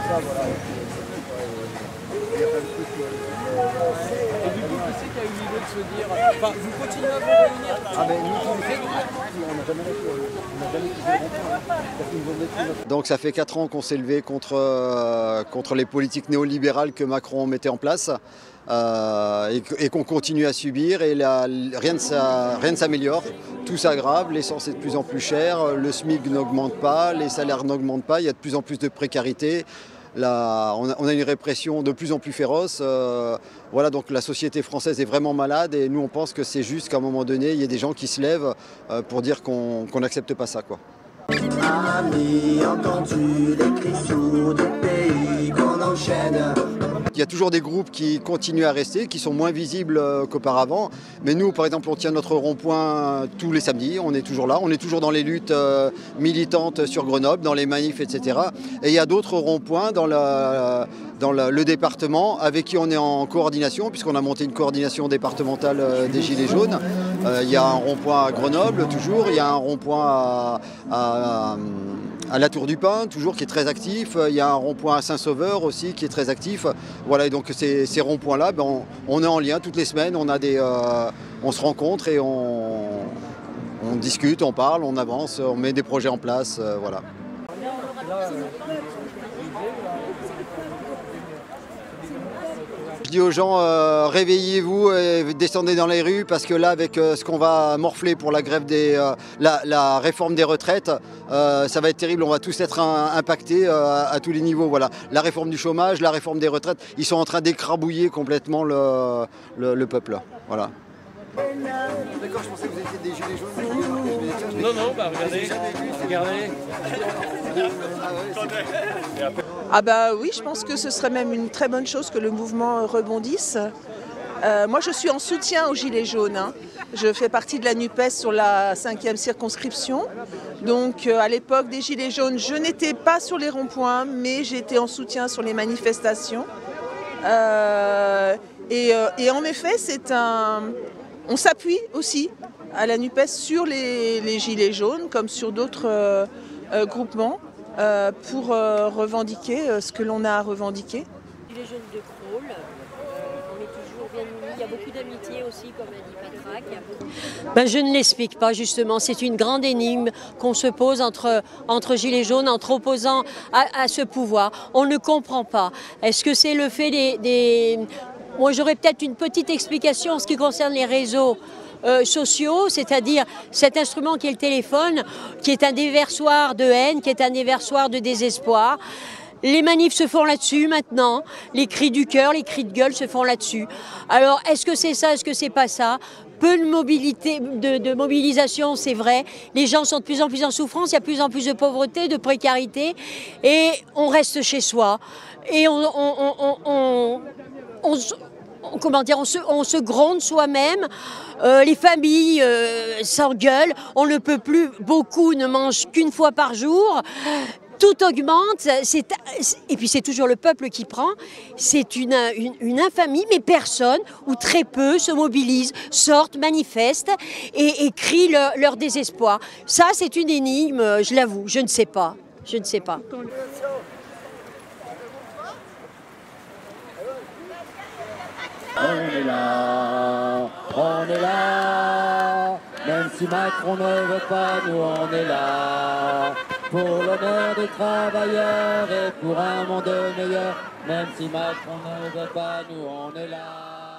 Et du coup, qui c'est qui a eu l'idée de se dire... Enfin, vous continuez à vous réunir? Ah ben nous, on n'a jamais réussi. Donc ça fait 4 ans qu'on s'est levé contre les politiques néolibérales que Macron mettait en place et qu'on continue à subir et rien ne s'améliore, tout s'aggrave, l'essence est de plus en plus chère, le SMIC n'augmente pas, les salaires n'augmentent pas, il y a de plus en plus de précarité. Là, on a une répression de plus en plus féroce. Voilà, donc la société française est vraiment malade et nous on pense que c'est juste qu'à un moment donné, il y ait des gens qui se lèvent pour dire qu'on n'accepte pas ça, quoi. Amis, entendu les cris sourds du pays qu'on enchaîne. Il y a toujours des groupes qui continuent à rester, qui sont moins visibles qu'auparavant. Mais nous, par exemple, on tient notre rond-point tous les samedis, on est toujours là. On est toujours dans les luttes militantes sur Grenoble, dans les manifs, etc. Et il y a d'autres ronds-points dans le département avec qui on est en coordination, puisqu'on a monté une coordination départementale des Gilets jaunes. Il y a un rond-point à Grenoble, toujours. Il y a un rond-point à la Tour du Pin, toujours, qui est très actif. Il y a un rond-point à Saint-Sauveur aussi, qui est très actif. Voilà, et donc ces ronds-points-là, ben, on est en lien toutes les semaines. On se rencontre et on discute, on parle, on avance, on met des projets en place. Voilà. Je dis aux gens, réveillez-vous et descendez dans les rues parce que là, avec ce qu'on va morfler pour la grève la réforme des retraites, ça va être terrible. On va tous être impactés à tous les niveaux. Voilà. La réforme du chômage, la réforme des retraites, ils sont en train d'écrabouiller complètement le peuple. Voilà. D'accord, je pensais que vous étiez des gilets jaunes. Non, non, bah regardez. Regardez. Ah bah oui, je pense que ce serait même une très bonne chose que le mouvement rebondisse. Moi je suis en soutien aux Gilets jaunes. Hein. Je fais partie de la NUPES sur la 5e circonscription. Donc à l'époque des Gilets jaunes, je n'étais pas sur les ronds-points, mais j'étais en soutien sur les manifestations. Et en effet, on s'appuie aussi à la NUPES sur les Gilets jaunes, comme sur d'autres groupements. Pour revendiquer ce que l'on a à revendiquer. Les jeunes de Crolles, on est toujours bien unis. Il y a beaucoup d'amitié aussi, comme a dit Patraque. Ben, je ne l'explique pas justement. C'est une grande énigme qu'on se pose entre Gilets jaunes, entre opposants à ce pouvoir. On ne comprend pas. Est-ce que c'est le fait des... Moi, j'aurais peut-être une petite explication en ce qui concerne les réseaux sociaux, c'est-à-dire cet instrument qui est le téléphone, qui est un déversoir de haine, qui est un déversoir de désespoir. Les manifs se font là-dessus maintenant, les cris du cœur, les cris de gueule se font là-dessus. Alors, est-ce que c'est ça, est-ce que c'est pas ça? Peu de mobilisation, c'est vrai. Les gens sont de plus en plus en souffrance, il y a de plus en plus de pauvreté, de précarité, et on reste chez soi. Et on se gronde soi-même, les familles s'engueulent, on ne peut plus, beaucoup ne mangent qu'une fois par jour, tout augmente, et puis c'est toujours le peuple qui prend, c'est une infamie, mais personne ou très peu se mobilisent, sortent, manifestent et crient leur désespoir. Ça c'est une énigme, je l'avoue, je ne sais pas, je ne sais pas. On est là, même si Macron ne veut pas, nous on est là, pour l'honneur des travailleurs et pour un monde meilleur, même si Macron ne veut pas, nous on est là.